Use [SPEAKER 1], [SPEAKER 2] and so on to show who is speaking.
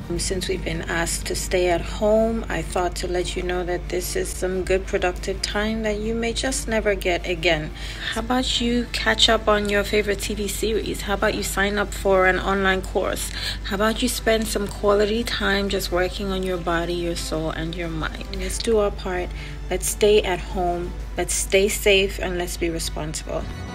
[SPEAKER 1] Since we've been asked to stay at home, I thought to let you know that this is some good productive time that you may just never get again. How about you catch up on your favorite TV series? How about you sign up for an online course? How about you spend some quality time just working on your body, your soul, and your mind? Let's do our part. Let's stay at home. Let's stay safe, and let's be responsible.